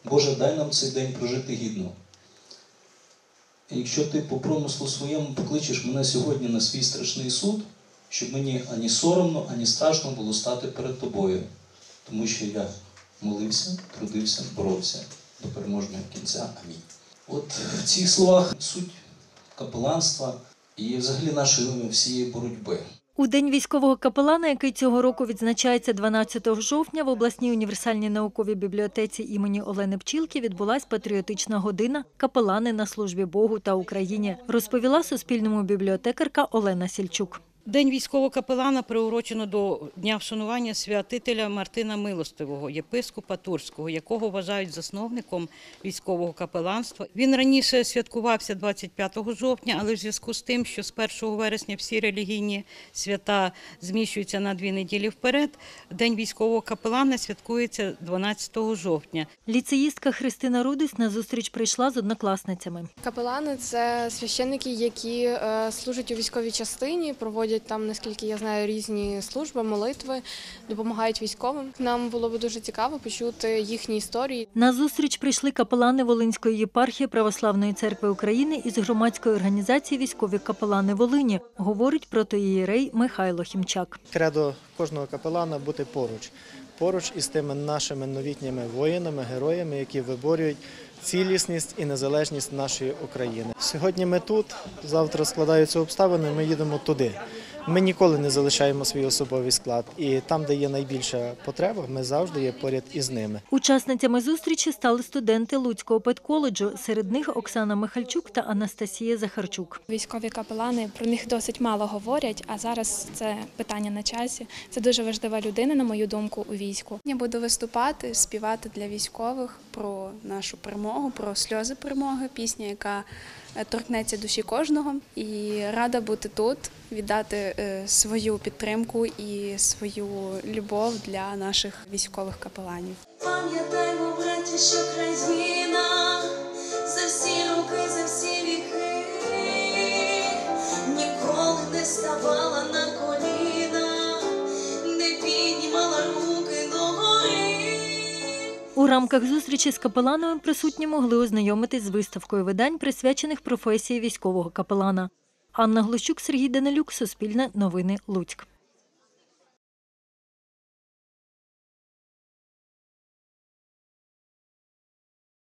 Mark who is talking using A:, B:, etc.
A: Боже, дай нам цей день прожити гідно. І якщо ти по промислу своєму покличеш мене сьогодні на свій страшний суд, щоб мені ані соромно, ані страшно було стати перед тобою. Тому що я молився, трудився, боровся до переможного кінця. Амінь. От в цих словах суть капеланства і взагалі нашої всієї боротьби.
B: У День військового капелана, який цього року відзначається 12 жовтня, в обласній універсальній науковій бібліотеці імені Олени Пчілки відбулась патріотична година «Капелани на службі Богу та Україні», розповіла Суспільному бібліотекарка Олена Сільчук.
C: День військового капелана приурочено до Дня вшанування святителя Мартина Милостивого, єпископа Турського, якого вважають засновником військового капеланства. Він раніше святкувався 25 жовтня, але в зв'язку з тим, що з 1 вересня всі релігійні свята зміщуються на 2 неділі вперед, День військового капелана святкується 12 жовтня.
B: Ліцеїстка Христина Рудис на зустріч прийшла з однокласницями.
D: Капелани – це священники, які служать у військовій частині, проводять там, наскільки я знаю, різні служби, молитви, допомагають військовим. Нам було б дуже цікаво почути їхні історії.
B: На зустріч прийшли капелани Волинської єпархії Православної церкви України із громадської організації «Військові капелани Волині», говорить протоієрей Михайло Хімчак.
E: Кредо кожного капелана – бути поруч із тими нашими новітніми воїнами, героями, які виборюють цілісність і незалежність нашої України. Сьогодні ми тут, завтра складаються обставини, ми їдемо туди. Ми ніколи не залишаємо свій особовий склад. І там, де є найбільша потреба, ми завжди є поряд із ними.
B: Учасницями зустрічі стали студенти Луцького педколеджу. Серед них Оксана Михальчук та Анастасія Захарчук.
F: Військові капелани, про них досить мало говорять, а зараз це питання на часі. Це дуже важлива людина, на мою думку, у війську.
G: Я буду виступати, співати для військових про нашу перемогу, про сльози перемоги, пісня, яка торкнеться душі кожного. І рада бути тут, віддати свою підтримку і свою любов для наших військових капеланів.
H: Пам'ятаймо, браття, що країна за всі роки, за всі віки ніколи не ставала на коліна, не піднімала руки догори.
B: У рамках зустрічі з капеланами присутні могли ознайомитись з виставкою видань, присвячених професії військового капелана. Анна Глущук, Сергій Данилюк, Суспільне новини, Луцьк.